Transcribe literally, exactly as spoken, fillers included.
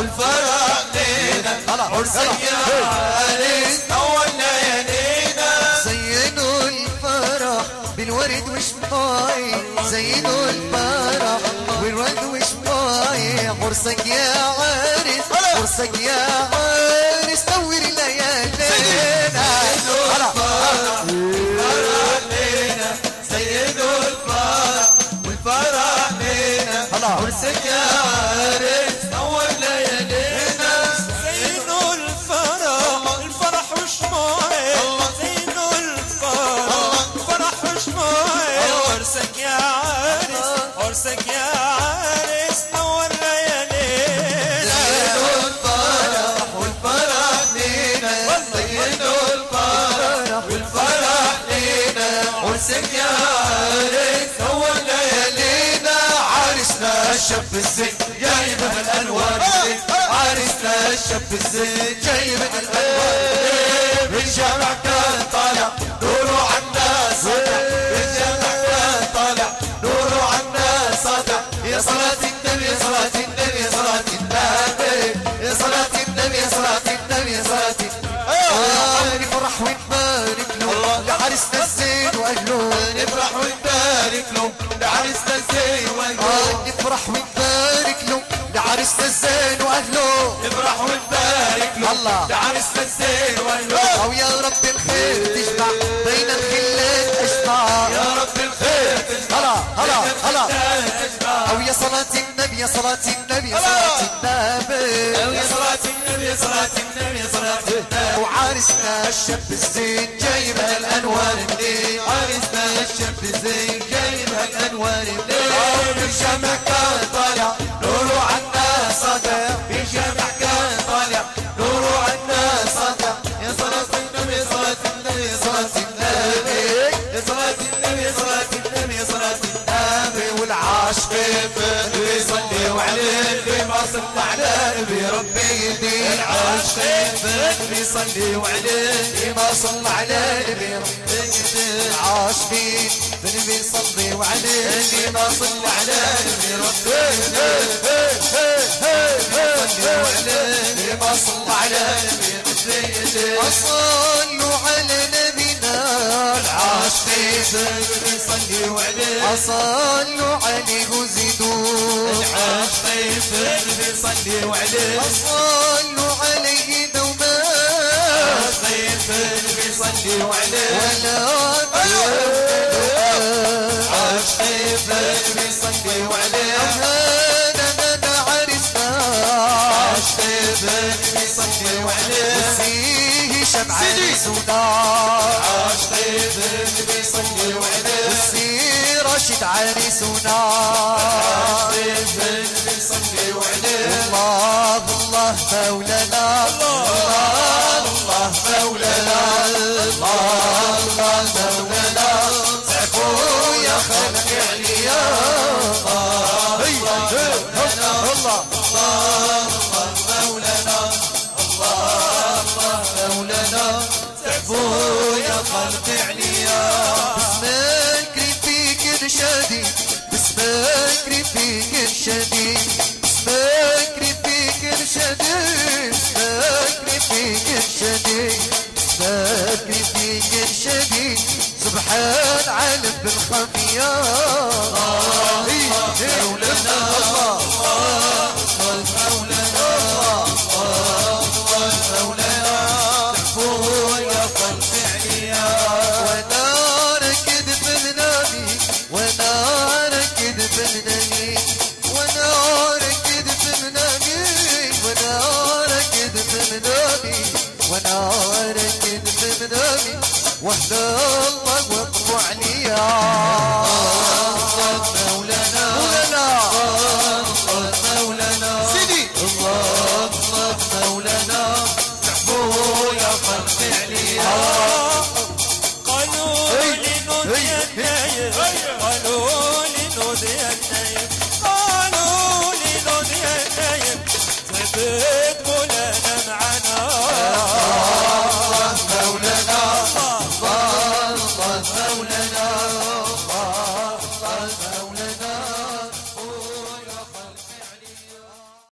والفرح لينا عرسك يا عريس نور ليالينا. زينوا الفرح بالورد وشماي، زينوا الفرح بالورد وشماي، عرسك يا عريس عرسك يا عريس نور ليالينا. عرسك يا عريس نور ليالينا. زينوا الفرح الفرح وشماي، زينوا الفرح الفرح وشماي، عرسك يا عريس عرسك يا عريس نور ليالينا. زينوا الفرح والفرح لينا، زينوا الفرح والفرح لينا، عرسك يا عريس نور ليالينا. عرسنا الشاب الزين جايب الالوان الزين، عرسنا الشاب الزين جايب الالوان. الجامع كان طالع نوره عنا ساطع، الجامع كان طالع نوره عنا ساطع. يا صلاة النبي يا صلاة النبي يا صلاة النبي يا صلاة النبي يا صلاة النبي يا صلاة النبي. نفرح ونبارك له لعرسنا الزين واهله، نفرح ونبارك له لعرسنا الزين واهله. نفرح ونبارك له لعرسنا الزين واهله، نفرح ونبارك له الله لعرسنا الزين واهله. او يا رب الخير تجمع بين الخلات اجمع، يا رب الخير تجمع هلا هلا هلا. تجمع. او يا صلاة النبي يا صلاة النبي يا صلاة النبي، أو يا صلاة النبي يا صلاة النبي يا صلاة النبي. وعرسنا الشاب الزين جايب الأنوار منين، عرسنا الشاب الزين جايب الأنوار منين. الجامع كان طالع نوره عنا ساطع، الجامع كان طالع نوره عنا ساطع. يا صلاة النبي يا صلاة النبي يا صلاة النبي يا صلاة النبي يا صلاة النبي يا صلاة النبي. والعاشقين بيصلي وعليه ما صلى على نبي ربي يدين. العاشقين بيصلي وعليه ما صلى على نبي ربي يدين. عاشقين بنبي صلي وعليه ما صلى على نبي ربي يدين. صلي وعليه ما صلى على نبي ربي يدين. صلوا على نبينا العاشقين بيصلي وعليه صلوا عليه وزيدوا، العاشقين بيصلي وعليه صلوا عليه دوما، العاشقين بيصلي وعليه ولا العاشقين بيصلي وعليه. هذا عرسنا العاشقين بيصلي وعليه. فيه شمعة سودا، العاشقين بيصلي وعليه. فيه راشد عريسنا، العاشقين بيصلي وعليه. الله الله مولانا، الله الله مولانا، الله الله مولانا. سعفوا يا خلق عليا الله الله الله مولانا الله الله مولانا. سعفوا يا خلق عليا. باسمك رفيق ارشادي، باسمك رفيق ارشادي، باسمك رفيق ارشادي، باسمك رفيق ارشادي، باسمك رفيق ارشادي. سبحان عالم بالخفية مولانا الله مولانا الله مولانا. سعفوا يا خلق عليا. وانا ركض بمنامي، وانا ركض بمنامي، وانا ركض بمنامي، وانا ركض بمنامي، وانا ركض بمنامي. وحد الله وقفوا عليا مولانا مولانا مولانا سيدي الله الله مولانا. سعفوا يا خلق عليا. قالوا لي نودي النايم، قالوا لي نودي النايم، قالوا لي نودي النايم.